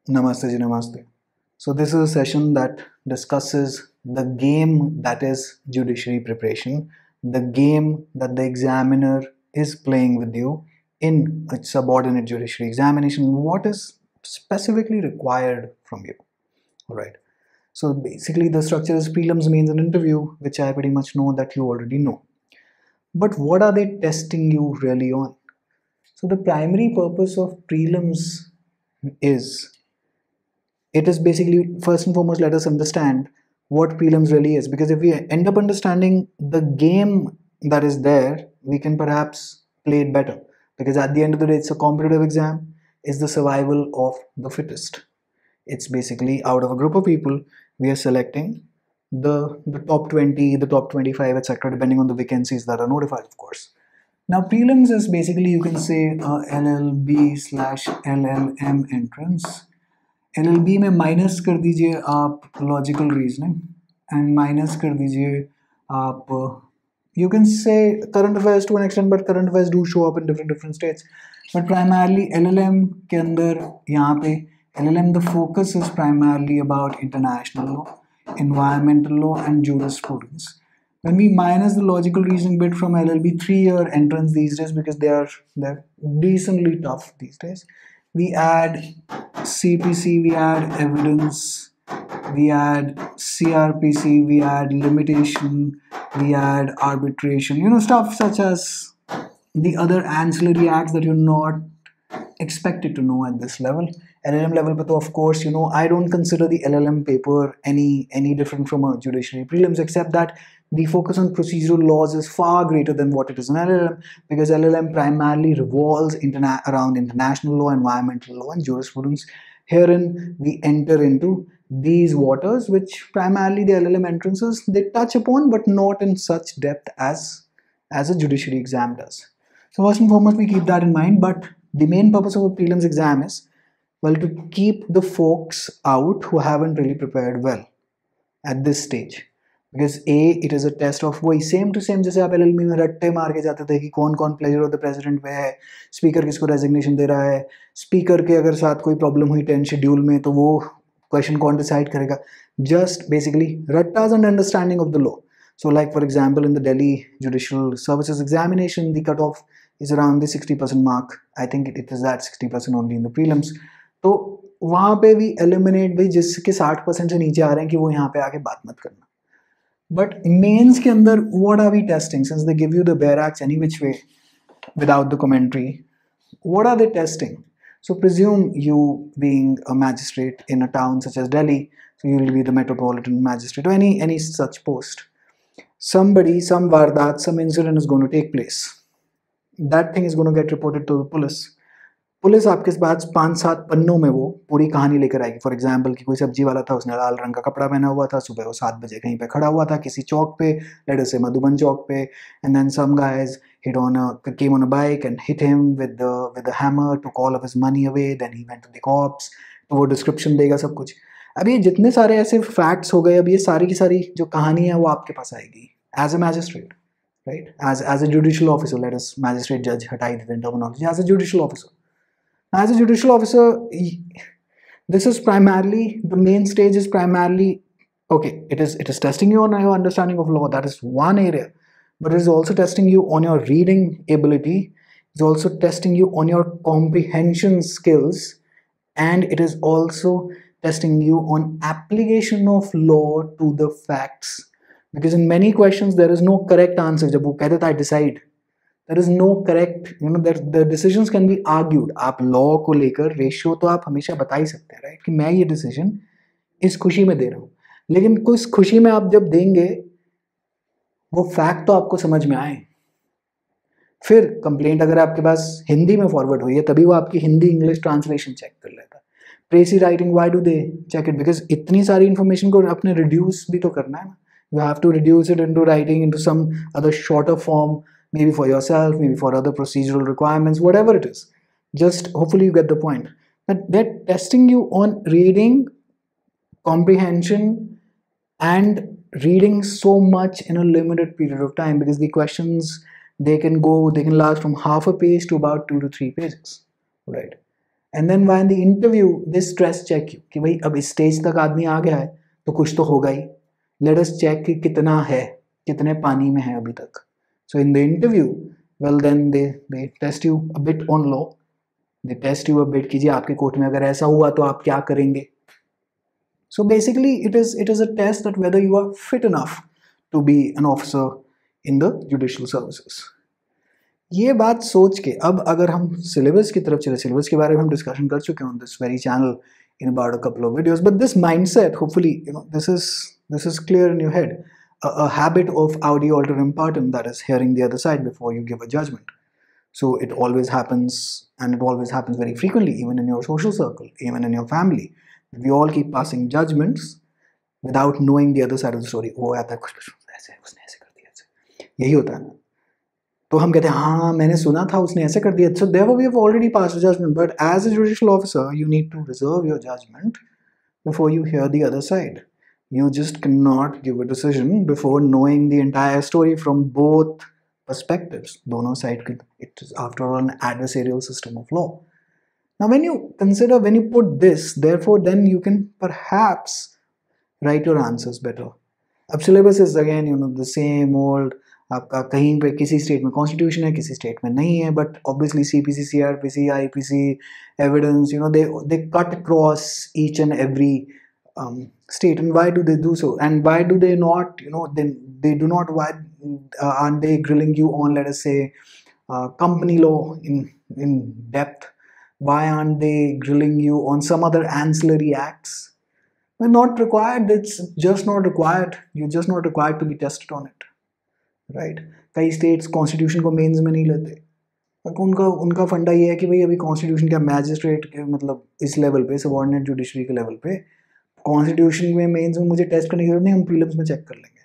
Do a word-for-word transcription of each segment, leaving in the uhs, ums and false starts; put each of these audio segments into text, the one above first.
Namaste ji, namaste. So this is a session that discusses the game that is judiciary preparation, the game that the examiner is playing with you in a subordinate judiciary examination. What is specifically required from you? All right. So basically, the structure is prelims, mains, and interview, which I pretty much know that you already know. But what are they testing you really on? So the primary purpose of prelims is it is basically, first and foremost, let us understand what prelims really is, because if we end up understanding the game that is there, we can perhaps play it better, because at the end of the day it's a competitive exam. It's the survival of the fittest. It's basically out of a group of people we are selecting the the top twenty, the top twenty-five, etc., depending on the vacancies that are notified, of course. Now prelims is basically, you can say, uh, L L B slash L L M entrance. L L B में minus कर दीजिए आप logical reasoning and minus कर दीजिए आप you can say current affairs to an extent, but current affairs do show up in different different states. But primarily L L M के अंदर यहाँ पे L L M the focus is primarily about international law, environmental law and jurisprudence. When we minus the logical reasoning bit from L L B, three-year entrance these days, because they are they're decently tough these days, we add C P C, we add evidence, we add C R P C, we add limitation, we add arbitration, you know, stuff such as the other ancillary acts that you're not expected to know at this level. L L M level, but of course, you know, I don't consider the L L M paper any any different from a judiciary prelims, except that the focus on procedural laws is far greater than what it is in L L M, because L L M primarily revolves interna around international law, environmental law, and jurisprudence. Herein, we enter into these waters, which primarily the L L M entrances they touch upon, but not in such depth as as a judiciary exam does. So first and foremost, we keep that in mind. But the main purpose of a prelims exam is, well, to keep the folks out who haven't really prepared well at this stage. Because A, it is a test of वही same to same जैसे आप LLB में रट्टे मार के जाते थे कि कौन कौन प्लेजर ऑफ द प्रेसिडेंट में है, स्पीकर किसको रेजिग्नेशन दे रहा है, स्पीकर के अगर साथ कोई प्रॉब्लम हुई टेन शेड्यूल में तो वो क्वेश्चन कौन डिसाइड करेगा. जस्ट बेसिकली रट्टाज and understanding of the law. So like for example, in the Delhi Judicial Services Examination, the cutoff is around the sixty percent mark. I think it, it is at sixty percent only in the prelims. तो वहाँ पे भी eliminate भाई जिसके साठ percent से नीचे आ रहे हैं कि वो यहाँ पे आके बात मत करना. बट मेंस के अंदर what are we testing, since they give you the bare acts any which way without the commentary, what are they testing? So presume you being a magistrate in a town such as Delhi, so you will be the metropolitan magistrate or any any such post. Somebody, some vardat, some incident is going to take place. That thing is going to get reported to the police. Police आपके पास पाँच सात पन्नों में वो पूरी कहानी लेकर आएगी. फॉर एग्जाम्पल कि कोई सब्जी वाला था, उसने लाल रंग का कपड़ा पहना हुआ था, सुबह वो सात बजे कहीं पे खड़ा हुआ था किसी चौक पे, लेट अस से मधुबन चौक पे, and then some guys hit on a came on a bike and hit him with the with the hammer, took all of his money away, then he went to the cops. तो वो description देगा सब कुछ. अब ये जितने सारे ऐसे फैक्ट्स हो गए, अब ये सारी की सारी जो कहानी है वो आपके पास आएगी as a magistrate, right, as as a judicial officer. Let us magistrate जज हटाई देते हैं terminology. As a judicial officer, as a judicial officer, this is primarily, the main stage is primarily, okay, it is it is testing you on your understanding of law. That is one area, but it is also testing you on your reading ability. It's also testing you on your comprehension skills, and it is also testing you on application of law to the facts, because in many questions there is no correct answer. जब वो कहता था decide, there is no correct, you know, that the decisions can be argued. आप law को लेकर ratio तो आप हमेशा बता ही सकते हैं, राइट, कि मैं ये डिसीजन इस खुशी में दे रहा हूँ, लेकिन कुछ खुशी में आप जब देंगे वो फैक्ट तो आपको समझ में आए. फिर कंप्लेंट अगर आपके पास हिंदी में फॉरवर्ड हुई है तभी वो आपकी हिंदी इंग्लिश ट्रांसलेशन चेक कर लेता है. Precis writing, why do they check it? Because इतनी सारी इंफॉर्मेशन को अपने रिड्यूस भी तो करना है ना. You have to reduce it into writing, into some other shorter form, maybe for yourself, maybe for other procedural requirements, whatever it is. Just hopefully you get the point. That they're testing you on reading, comprehension, and reading so much in a limited period of time, because the questions, they can go, they can last from half a page to about two to three pages, right? And then why in the interview they stress check you कि भाई अब इस stage तक आदमी आ गया है तो कुछ तो होगा ही, लेट अस चेक कि कितना है, कितने पानी में है अभी तक. So in the interview, well then they they test you a bit on law, they test you a bit कीजिए आपके कोर्ट में अगर ऐसा हुआ तो आप क्या करेंगे. So basically it is it is a test that whether you are fit enough to be an officer in the judicial services. ये बात सोच के अब अगर हम सिलेबस की तरफ चले, सिलेबस के बारे में हम डिस्कशन कर चुके हैं on this very channel in about a couple of videos, but this mindset, hopefully, you know, this is this is clear in your head. A, a habit of audi alteram partem, that is hearing the other side before you give a judgment. So it always happens, and it always happens very frequently, even in your social circle, even in your family. We all keep passing judgments without knowing the other side of the story. वो आता है कुछ कुछ ऐसे, उसने ऐसे कर दिया, ऐसे, यही होता है ना. तो हम कहते हैं हाँ मैंने सुना था उसने ऐसे कर दिया. So therefore we have already passed a judgment. But as a judicial officer, you need to reserve your judgment before you hear the other side. You just cannot give a decision before knowing the entire story from both perspectives. दोनों side के, it is after all an adversarial system of law. Now when you consider, when you put this, therefore then you can perhaps write your answers better. अब syllabus is again, you know, the same old. आपका कहीं पे किसी state में constitution है, किसी state में नहीं है, but obviously CPC, CrPC, IPC, evidence, you know, they they cut across each and every um, state. And why do they do so? And why do they not, you know, then they do not, why uh, aren't they grilling you on, let us say, uh, company law in in depth? Why aren't they grilling you on some other ancillary acts? They're not required. It's just not required. You're just not required to be tested on it, right? कई states constitution को mains में नहीं लेते. उनका उनका फंडा ये है कि भाई अभी कॉन्स्टिट्यूशन क्या मैजिस्ट्रेट के मतलब इस लेवल पे, सबऑर्डिनेट जुडिशरी के लेवल पे, कॉन्स्टिट्यूशन में मेंस में मुझे टेस्ट करने की जरूरत नहीं, हम प्रीलिम्स में चेक कर लेंगे.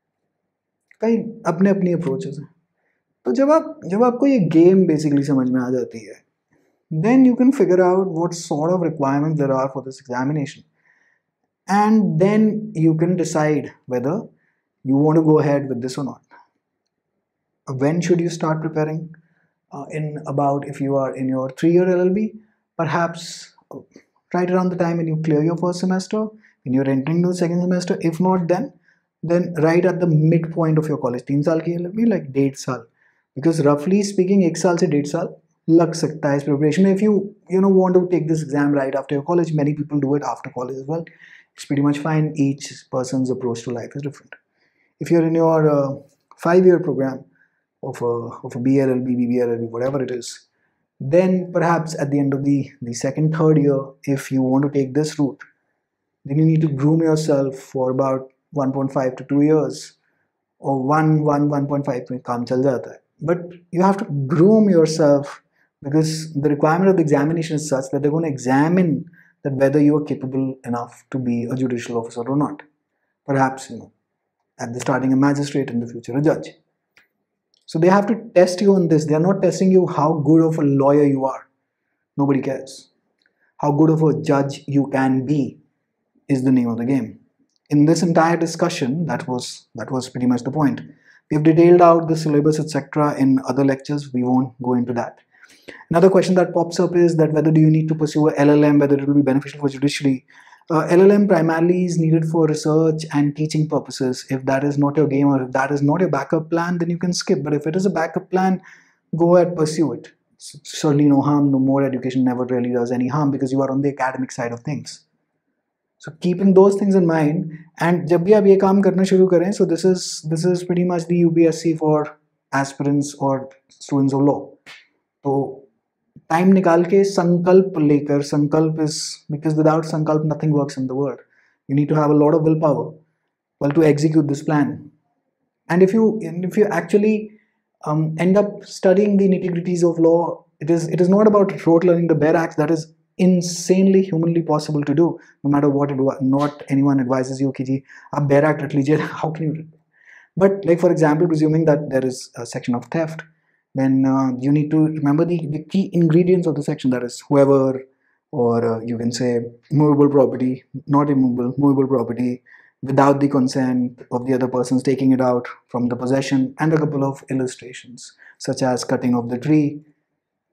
कई अपने अपनी अप्रोचेस हैं. तो जब आप जब आपको ये गेम बेसिकली समझ में आ जाती है, then you can figure out what sort of requirements there are for this examination, and then you can decide whether you want to go ahead with this or not. When should you start preparing? Uh, in about, if you are in your three-year L L B, perhaps uh, right around the time when you clear your first semester, when you're entering the second semester. If not, then then right at the midpoint of your college, तीन साल की L L B, like डेढ़ साल, because roughly speaking एक साल से डेढ़ साल लग सकता है इस preparation में. If you you know want to take this exam right after your college, many people do it after college as well. It's pretty much fine. Each person's approach to life is different. If you're in your uh, five-year program of a of a B L L B, B B L L B, whatever it is, then perhaps at the end of the the second, third year, if you want to take this route, then you need to groom yourself for about one point five to two years, or one, one, one point five में काम चल जाता है. But you have to groom yourself, because the requirement of the examination is such that they're going to examine that whether you are capable enough to be a judicial officer or not. Perhaps, you know, at the starting a magistrate, in the future a judge. So they have to test you on this. They are not testing you how good of a lawyer you are. Nobody cares. How good of a judge you can be is the name of the game. In this entire discussion, that was that was pretty much the point. We've detailed out the syllabus, et cetera in other lectures. We won't go into that. Another question that pops up is that whether do you need to pursue a L L M, whether it will be beneficial for judiciary. Uh, L L M primarily is needed for research and teaching purposes. If that is not your game, or if that is not your backup plan, then you can skip. But if it is a backup plan, go ahead, pursue it. Certainly no harm, no more education never really does any harm, because you are on the academic side of things. So keeping those things in mind, and जब भी आप ये काम करना शुरू करें, so this is this is pretty much the U P S C for aspirants or students of law. तो time निकाल के संकल्प लेकर, संकल्प is because without sankalp nothing works in the world. You need to have a lot of willpower, well, to execute this plan. And if you if you actually um, end up studying the nitty-gritties of law, it is it is not about rote learning the bare acts. That is insanely humanly possible to do, no matter what it was. Not anyone advises you कि जी आप bare act रख लीजिए. How can you? But like for example, presuming that there is a section of theft, then uh, you need to remember the, the key ingredients of the section, that is whoever, or uh, you can say movable property, not immovable, movable property, without the consent of the other persons, taking it out from the possession, and a couple of illustrations such as cutting of the tree,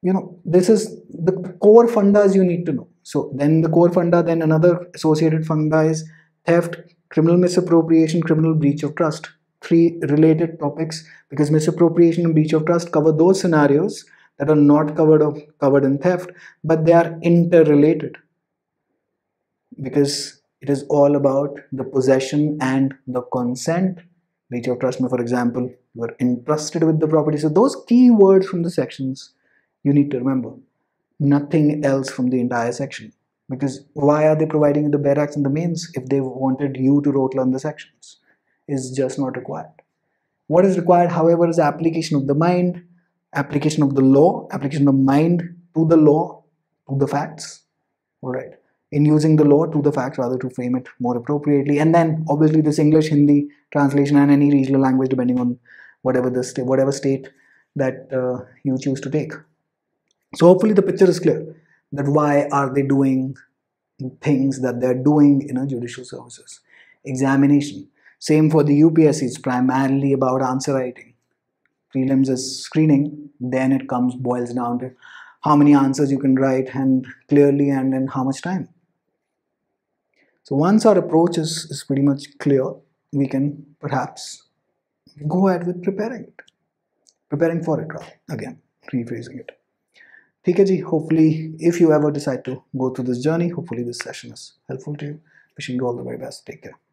you know, this is the core fundas you need to know. So then the core funda, then another associated funda is theft, criminal misappropriation, criminal breach of trust. Three related topics, because misappropriation and breach of trust cover those scenarios that are not covered of covered in theft, but they are interrelated, because it is all about the possession and the consent. Breach of trust, for example, you are entrusted with the property. So those key words from the sections you need to remember. Nothing else from the entire section. Because why are they providing the barracks and the mains if they wanted you to rote learn the sections? Is just not required. What is required, however, is application of the mind, application of the law, application of mind to the law, to the facts. All right. In using the law to the facts, rather, to frame it more appropriately. And then obviously this English, Hindi translation, and any regional language depending on whatever the state, whatever state that uh, you choose to take. So hopefully the picture is clear, that why are they doing things that they're doing in a judicial services. Examination. Same for the U P S C, it's primarily about answer writing. Prelims is screening, then it comes, boils down to how many answers you can write and clearly, and in how much time. So once our approach is, is pretty much clear, we can perhaps go ahead with preparing it. Preparing for it, again, rephrasing it. Okay, ji, hopefully if you ever decide to go through this journey, hopefully this session is helpful to you. Wishing you all the very best. Take care.